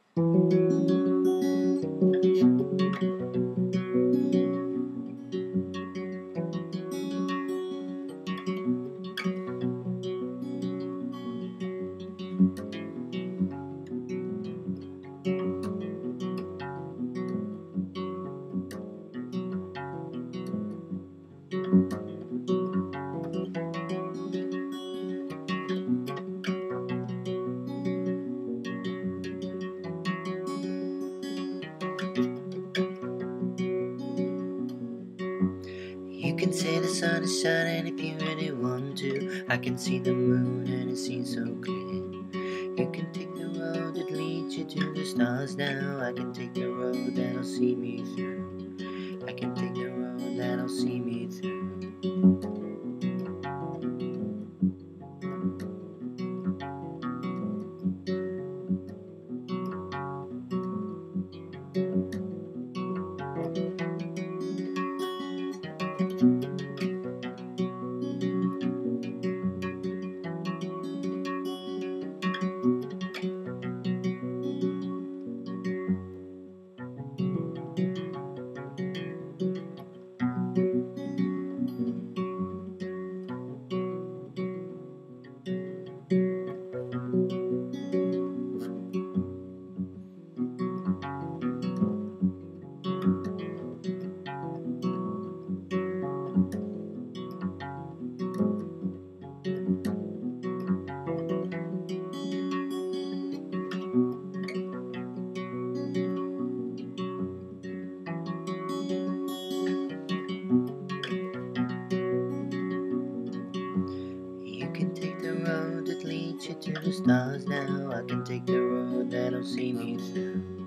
You can say the sun is shining if you really want to. I can see the moon and it seems so clear. You can take the road that leads you to the stars now. I can take the road that'll see me through. I can take the road that'll see me through. You can take the road that leads you to the stars now. I can take the road that'll see me through.